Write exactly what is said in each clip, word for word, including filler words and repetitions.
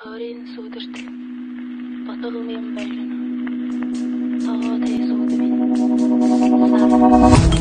어린 소들들 뻗어오면 발려나 더 대소드민 사랑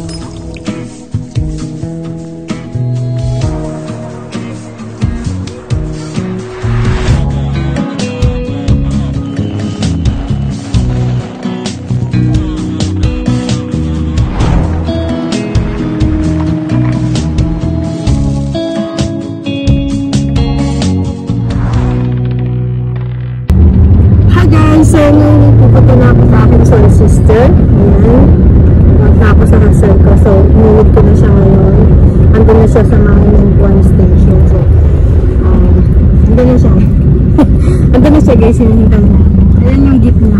So, nung pupunta na ako sa aking soul sister, ayan, tapos sa Hassel ko, so, inulit ko na siya ngayon. Andun na siya sa Mangingbuan Station, so, um, andun na siya. Andun na siya guys, hinihintay niya. Ayan yung jeep niya.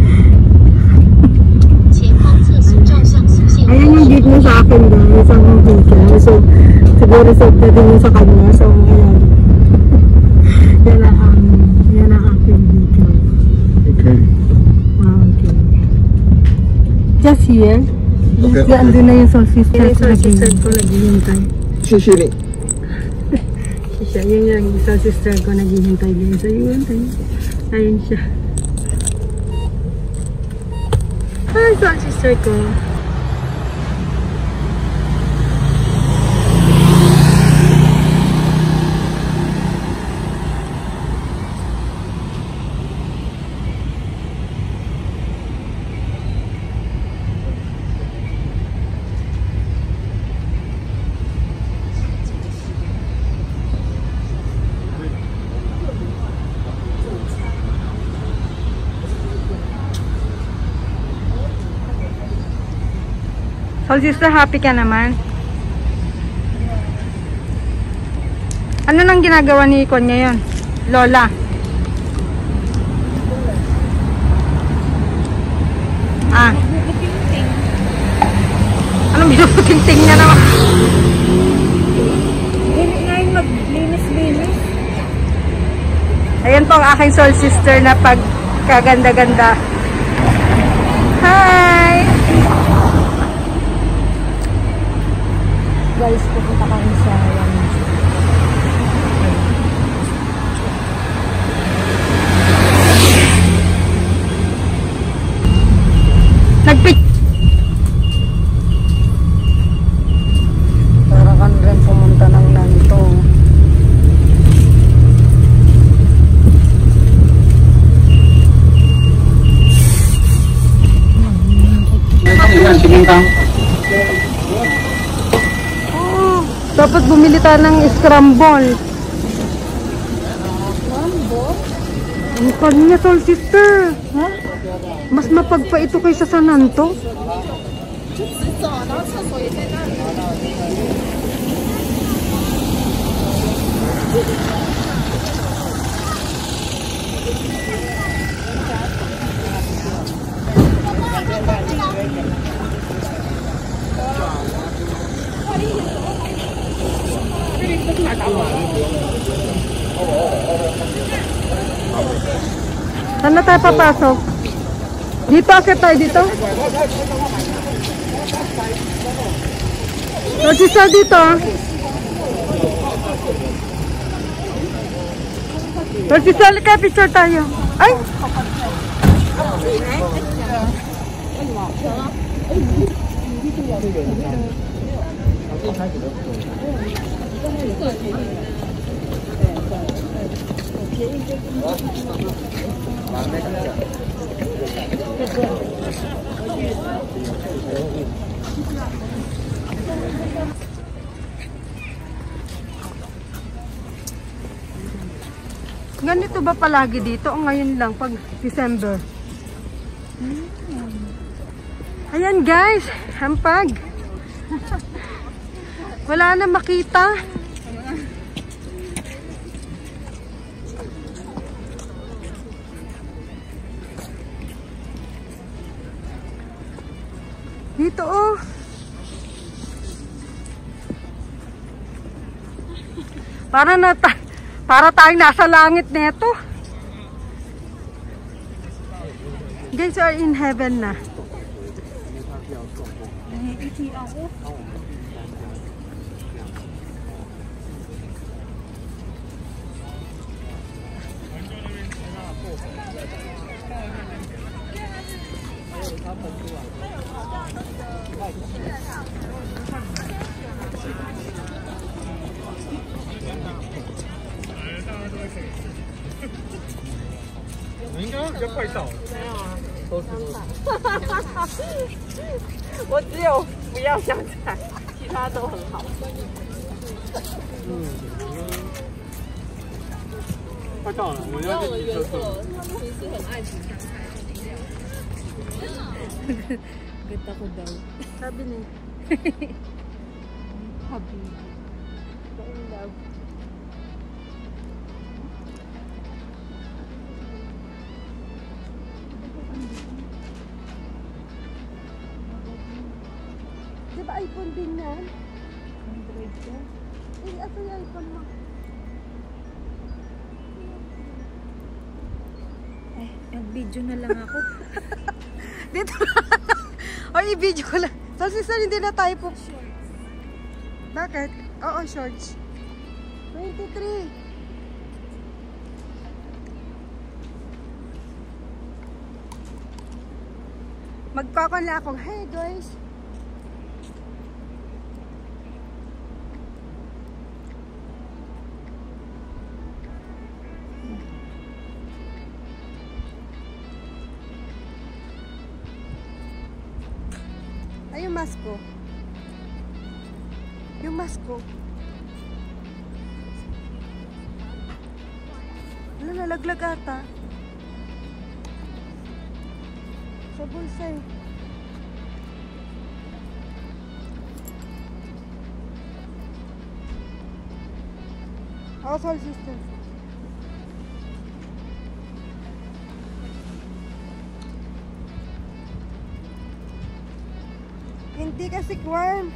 Ayan yung jeep niya sa akin guys, ang vehicle. So, siguro set na din yun sa kanya, so, ayan. Yan na, um, yan ang aking vehicle. Okay. Okay. Just here. Okay. Yes, andun na yung soul sister ko. Soul sister ko naghihintay. Shishini. Siya, yun yung soul sister ko naghihintay din. So yun, ayun siya. Hi, soul sister ko. Soul sister, happy ka naman? Ano nang ginagawa ni Ikon ngayon? Lola? Ah. Anong binubuting-ting niya naman? Hindi ngayon maglinis-linis. Ayan po ang aking soul sister na pagkaganda-ganda. Hi! Guys, pupunta kami sa nagpit para kan rin pumunta ng nanto. Dapat bumili tayo ng scramble. Scramble? Ang pag niya, soul sister. Ha? Mas mapagpa ito kaysa sa nanto. Saan na tayo papasok? Dito, akit tayo dito. So, sisa dito. So, sisa, lika, picture tayo. Ay! Ganito ba palagi dito o ngayon lang pag December? Ayan guys, hampag. Wala na makita. Dito oh. Para na ta para tayong nasa langit neto. Guys, we are in heaven na. 我应该比较快到。 没有啊， 都是我只有不要香菜，其他都很好。 嗯，快到了，我要去厕所。 他们平时很爱吃香菜。Ganda ko daw. Sabi ni. Happy. Kain daw. Diba iPhone din yan? Android yan? Eh, ito yung iPhone mo. Ay, nag-video na lang ako. Dito o, i-video ko lang. So, sister, hindi na tayo po. Bakit? Oo, shorts. twenty-three. Magkakanla akong, hey guys. Ay, yung mask ko. Yung mask ko. Wala, nalaglag ata. Sa bulsa eh. Household system. Hindi kasi kwan.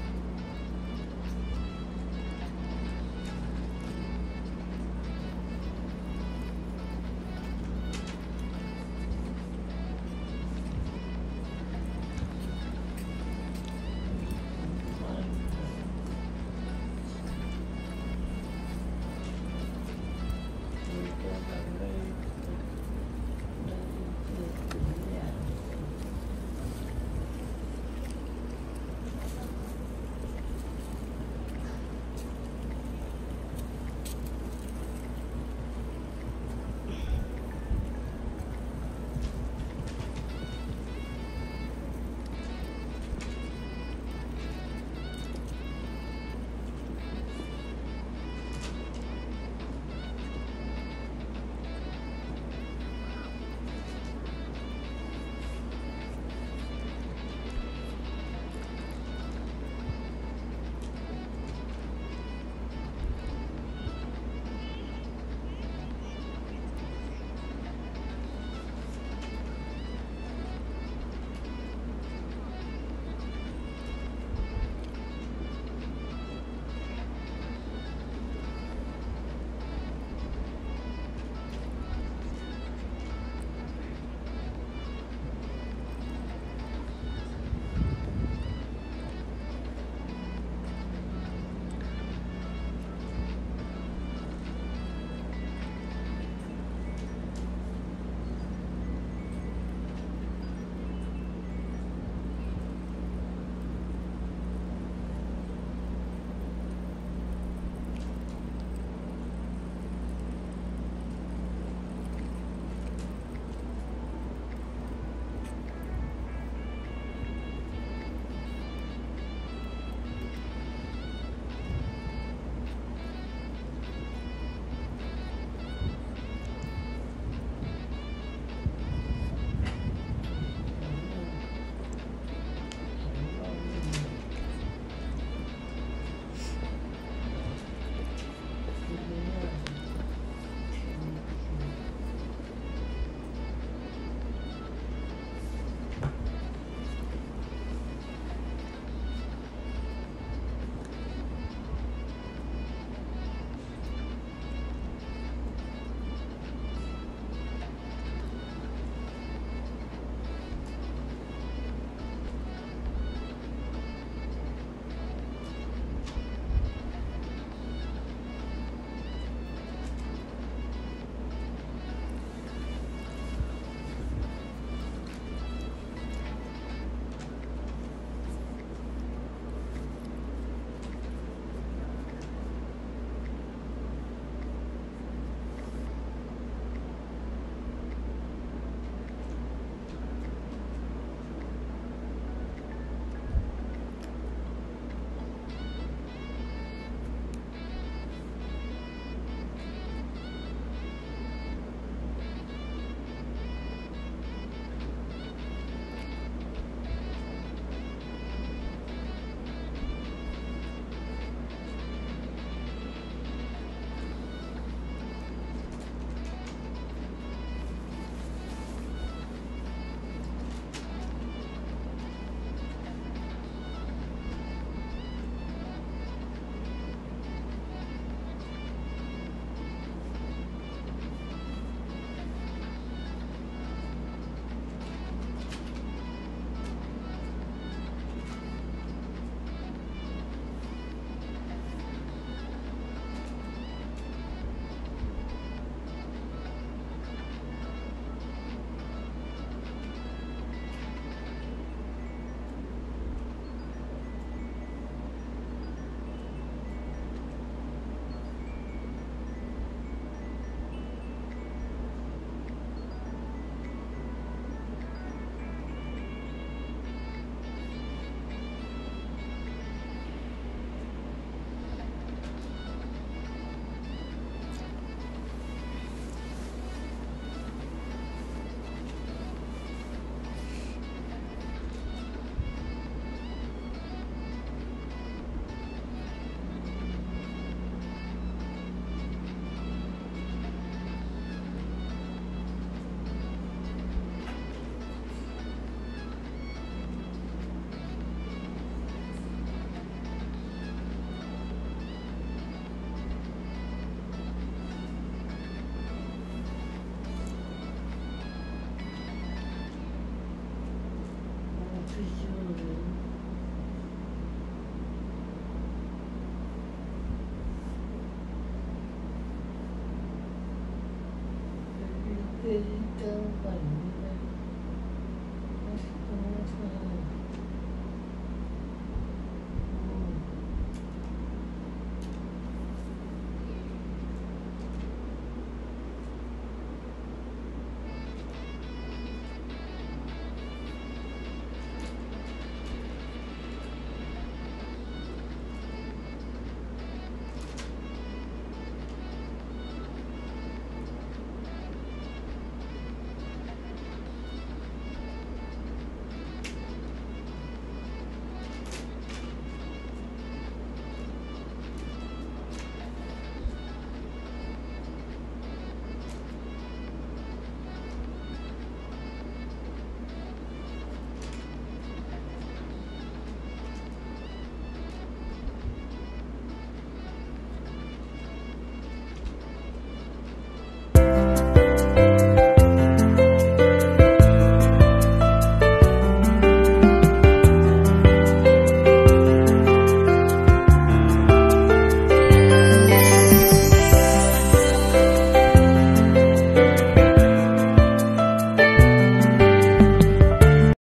ikaw pa rin.